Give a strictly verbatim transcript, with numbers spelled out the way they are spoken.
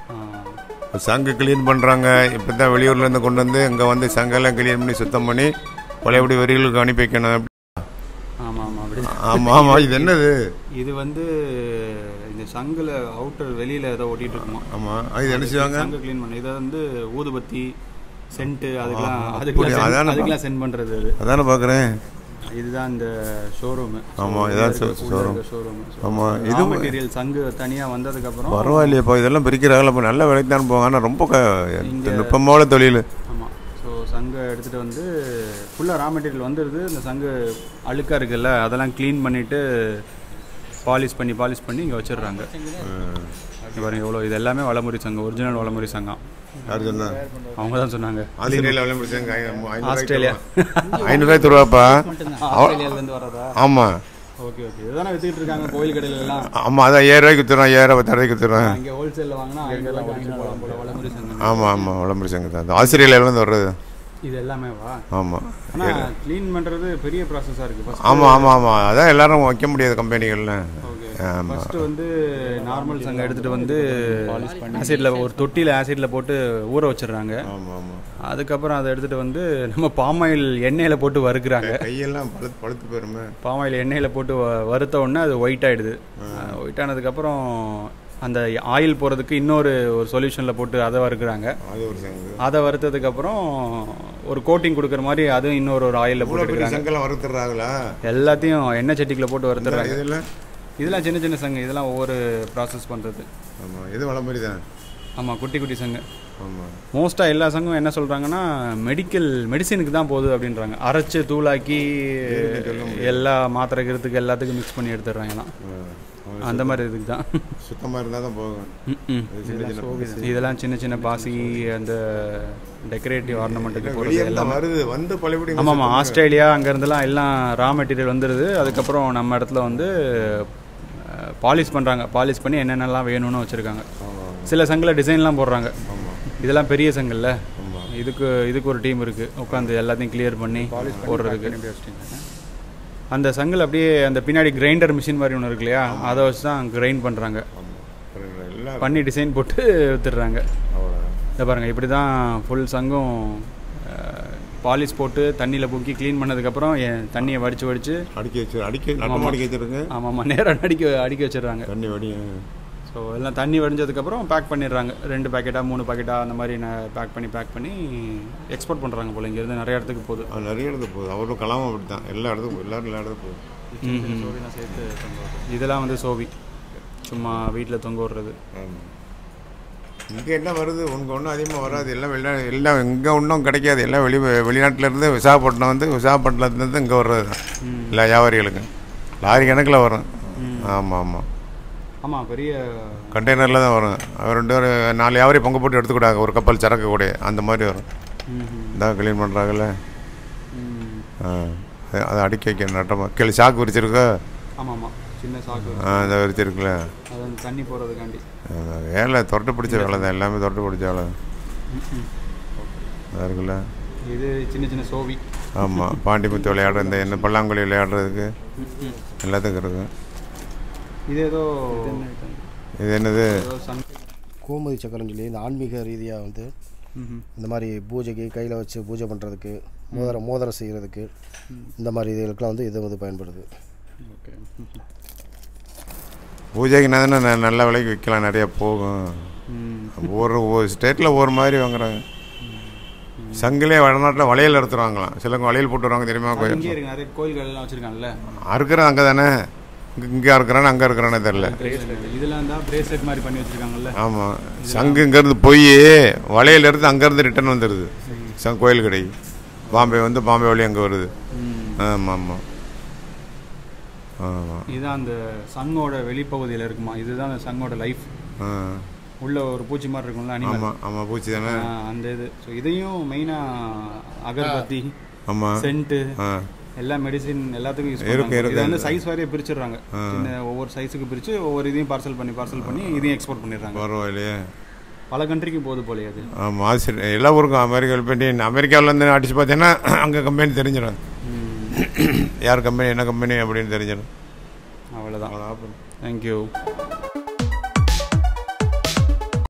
சங்கு கிளீன் பண்ணுறாங்க. இப்போ தான் வெளியூர்லேருந்து கொண்டு வந்து இங்கே வந்து சங்கெல்லாம் கிளீன் பண்ணி சுத்தம் பண்ணி பழையபடி வரிகளுக்கு அனுப்பி வைக்கணும். ஆமாம் ஆமாம் அப்படி. ஆமாம் ஆமாம். இது என்னது? இது வந்து இந்த சங்கில் அவுட்டர் வெளியில் ஏதோ ஓட்டிகிட்டு இருக்குமா. ஆமாம். அது என்ன செய்வாங்க? சங்கு க்ளீன் பண்ணி இதை வந்து ஊதுபத்தி சென்ட்டு அதுக்கெல்லாம் அதுக்கெல்லாம் அதுக்கெல்லாம் சென்ட் பண்ணுறது. அது அதானே பார்க்குறேன். இதுதான் இந்த ஷோரூமு. ஆமாம் இதான் ஷோரூம். ஷோரூம். ஆமாம். இது மெட்டீரியல் சங்கு தனியாக வந்ததுக்கப்புறம் பரவாயில்லையப்பா. இதெல்லாம் பிரிக்கிறாங்களா? இப்போ நல்ல விலைக்கு தான் போவாங்க. ஆனால் ரொம்ப நுட்பமான தொழில். ஆமாம். ஸோ சங்கை எடுத்துகிட்டு வந்து ஃபுல்லாக ரா மெட்டீரியல் வந்துடுது. இந்த சங்கு அழுக்காக இருக்குல்ல அதெல்லாம் க்ளீன் பண்ணிவிட்டு பாலிஷ் பண்ணி பாலிஷ் பண்ணி இங்கே வச்சிடுறாங்க. பாருங்க எவ்வளோ. இது எல்லாமே வளமுறை சங்கம், ஒரிஜினல் வளமுறை சங்கம். யார் சொன்னா? அவங்க தான் சொன்னாங்க. ஆஸ்திரேலியா ஐநூறுவாய்க்கு ரூபாப்பா. ஆஸ்திரேலியாவிலேருந்து வரதா? ஆமாம். Okay okay. இதுதானே வித்துக்கிட்டு இருக்காங்க கோயில் கடையில எல்லாம். ஆமாம் அதான் ஏழு ரூபாய்க்கு விற்றுறோம். ஏழு பத்து ரூபாய்க்கு விற்றுறோம். இங்கே ஹோல்சேலில் வாங்கினா அங்கெல்லாம் போகலாம் போல வளமுறை சங்கம். ஆமாம் ஆமாம் வளமுறை சங்கம் தான். ஆஸ்திரேலியாவிலேருந்து வர்றது இது எல்லாமே வா. ஆமாம். ஆனால் க்ளீன் பண்ணுறது பெரிய ப்ராசஸாக இருக்குது. ஆமாம் ஆமாம் ஆமாம். அதான் எல்லாரும் வைக்க முடியாது கம்பெனிகளில். ஃபஸ்ட்டு வந்து நார்மல் சங்கம் எடுத்துகிட்டு வந்து ஆசிட்டில் ஒரு தொட்டியில் ஆசிட்டில் போட்டு ஊற வச்சிடுறாங்க. ஆமாம் ஆமாம். அதுக்கப்புறம் அதை எடுத்துகிட்டு வந்து நம்ம பாமாயில் எண்ணெயில் போட்டு வறுக்கிறாங்க. கையெல்லாம் பழுத்து பழுத்து போயிருமே. பாமாயில் எண்ணெயில் போட்டு வறுத்த உடனே அது ஒயிட் ஆகிடுது. ஒயிட் ஆனதுக்கப்புறம் அந்த ஆயில் போகிறதுக்கு இன்னொரு ஒரு சொல்யூஷனில் போட்டு அதை வறுக்கிறாங்க. அதை வறுத்ததுக்கப்புறம் ஒரு கோட்டிங் கொடுக்குற மாதிரி அதுவும் இன்னொரு ஒரு ஆயிலில் போட்டு வறுத்துறாங்களா? எல்லாத்தையும் எண்ணெய் சட்டிக்குள்ள போட்டு வறுத்துறாங்க. இதெல்லாம் சின்ன சின்ன சங்கு. இதெல்லாம் ஒவ்வொரு ப்ராசஸ் பண்ணுறது. ஆமாம். இது வளமுறை தான். ஆமாம் குட்டி குட்டி சங்கு. ஆமாம். மோஸ்ட்டாக எல்லா சங்கும் என்ன சொல்கிறாங்கன்னா மெடிக்கல் மெடிசினுக்கு தான் போகுது அப்படின்றாங்க. அரைச்சி தூளாக்கி எல்லா மாத்திரை இருக்கிறதுக்கு எல்லாத்துக்கும் மிக்ஸ் பண்ணி எடுத்துடுறாங்கலாம். அந்த மாதிரி இதுக்கு தான். சுத்தமாக இருந்தால் தான் போகும். இதெல்லாம் சின்ன சின்ன பாசி அந்த டெக்கரேட்டிவ் ஆர்னமெண்ட்டுக்கு போகிறது எல்லாம் வருது வந்து பழையபடி. ஆமாம் ஆமாம். ஆஸ்திரேலியா அங்கேருந்துலாம் எல்லாம் ரா மெட்டீரியல் வந்துடுது. அதுக்கப்புறம் நம்ம இடத்துல வந்து பாலிஷ் பண்ணுறாங்க. பாலிஷ் பண்ணி என்னென்னலாம் வேணும்னு வச்சுருக்காங்க. சில சங்கில் டிசைன்லாம் போடுறாங்க. இதெல்லாம் பெரிய சங்கில்ல. இதுக்கு இதுக்கு ஒரு டீம் இருக்குது உட்காந்து எல்லாத்தையும் கிளியர் பண்ணி போடுறதுக்கு. அந்த சங்கில் அப்படியே அந்த பின்னாடி கிரைண்டர் மிஷின் மாதிரி ஒன்று இருக்கு இல்லையா, அதை வச்சு தான் கிரைண்ட் பண்ணுறாங்க. பண்ணி டிசைன் போட்டு வித்துடுறாங்க. இதை பாருங்கள் இப்படி தான் ஃபுல் சங்கும் பாலிஷ் போட்டு தண்ணியில் பூக்கி க்ளீன் பண்ணதுக்கப்புறம் தண்ணியை வடித்து வடித்து அடிக்க வச்சு அடிக்க அடிக்க வச்சுருங்க. ஆமாம் ஆமாம். நேராக அடிக்க அடிக்க வச்சிடுறாங்க தண்ணி வடி. ஸோ எல்லாம் தண்ணி வடிஞ்சதுக்கப்புறம் பேக் பண்ணிடுறாங்க. ரெண்டு பேக்கெட்டாக மூணு பேக்கெட்டாக அந்த மாதிரி நான் பேக் பண்ணி பேக் பண்ணி எக்ஸ்போர்ட் பண்ணுறாங்க போல். இங்கேருந்து நிறைய இடத்துக்கு போகுது. நிறைய இடத்துக்கு போகுது. அவரும் கலாம அப்படி தான் எல்லா இடத்துக்கும் எல்லோரும் எல்லா இடத்துக்கு போகுது. சோவினா சேர்த்து இதெல்லாம் வந்து சோவி சும்மா வீட்டில் தொங்க விடுறது. இங்கே என்ன வருது? உனக்கு ஒன்றும் அதிகமாக வராது. எல்லாம் வெளிநா எல்லாம் இங்கே ஒன்றும் கிடைக்காது. எல்லாம் வெளி வெளிநாட்டிலேருந்து விசாகப்பட்டினம் வந்து விசாகப்பட்டினத்துலேருந்து இங்கே வர்றது தான் எல்லா வியாபாரிகளுக்கு. லாரி கணக்கில் வரும். ஆமாம் ஆமாம் ஆமாம். பெரிய கண்டெய்னரில் தான் வரும். ரெண்டு ஒரு நாலு வியாபாரி பங்கு போட்டு எடுத்துக்கூடாங்க ஒரு கப்பல் சரக்கு கூட அந்த மாதிரி வரும். இதான் க்ளீன் பண்ணுறாங்கல்ல. ஆ அதை அடிக்க வைக்க நட்டமாக கீழே சாக்கு விரிச்சிருக்கோ. ஆமாம் ஆமாம். சின்ன சாக்கு ஆ அதை விரிச்சிருக்குல்ல. அது தண்ணி போகிறதுக்காண்டி வேலை தொரட்டு பிடிச்ச வேலை தான். எல்லாமே தொரட்டு பிடிச்ச வேலை அதான் இருக்குல்ல. இது சின்ன சின்ன சோவி. ஆமாம். பாண்டிமுத்து விளையாடுற இந்த என்ன பல்லாங்குழி விளையாடுறதுக்கு எல்லாத்துக்கும் இருக்குது. இது ஏதோ இது என்னது? கோமதி சக்கரம் சொல்லி இந்த ஆன்மீக ரீதியாக வந்து இந்த மாதிரி பூஜைக்கு கையில் வச்சு பூஜை பண்ணுறதுக்கு மோதிரம் மோதிரம் செய்கிறதுக்கு இந்த மாதிரி இதுகளுக்கெல்லாம் வந்து இது வந்து பயன்படுது. ஓகே. பூஜைக்குனா தானே நல்ல விலைக்கு விற்கலாம். நிறையா போகும். ஒவ்வொரு ஒவ்வொரு ஸ்டேட்டில் ஒவ்வொரு மாதிரி வாங்குறாங்க. சங்கிலே வடநாட்டில் வளையல் எடுத்துருவாங்களாம். சிலவங்க வளையல் போட்டு வருவாங்க தெரியுமா? கோயில் நிறைய கோயில்கள்லாம் வச்சுருக்காங்கல்ல. அறுக்கிறேன் அங்கே தானே. இங்கே இருக்கிறானே அங்கே இருக்கிறானே தெரில. இதெல்லாம் தான் பிரேஸ்லெட் மாதிரி பண்ணி வச்சுருக்காங்கல்ல. ஆமாம். சங்கு இங்கேருந்து போய் வளையல் எடுத்து அங்கேருந்து ரிட்டர்ன் வந்துடுது சங் கோயில் கடைக்கு. பாம்பே வந்து பாம்பே வழி அங்கே வருது. ஆமாம் ஆமாம் ஆமாம். இதுதான் அந்த சங்கோட வெளிப்பகுதியில் இருக்குமா. இதுதான் அந்த சங்கோட லைஃப். உள்ள ஒரு பூச்சி மாதிரி இருக்கும்ல. ஆமாம் ஆமாம் பூச்சி தானே அந்த இது. ஸோ இதையும் மெயினாக அகர்பத்தி ஆமாம் சென்ட்டு எல்லா மெடிசின் எல்லாத்துக்கும் யூஸ் பண்ணுறாங்க. இதை வந்து சைஸ் வாரியாக பிரிச்சிடுறாங்க. சின்ன ஒவ்வொரு சைஸுக்கு பிரித்து ஒவ்வொரு இதையும் பார்சல் பண்ணி பார்சல் பண்ணி இதையும் எக்ஸ்போர்ட் பண்ணிடுறாங்க. பரவாயில்லையே. பல கண்ட்ரிக்கு போகுது போலையே அது. ஆமாம். ஆஸ்திரேலியா எல்லா ஊருக்கும் அமெரிக்கா கம்பெனி அமெரிக்காவிலேருந்து அடிச்சு பார்த்தீங்கன்னா அங்கே கம்பெனி தெரிஞ்சிடும். யார் கம்பெனி என்ன கம்பெனி அப்படின்னு தெரிஞ்சிடும். அவ்வளோதான். தேங்க்யூ.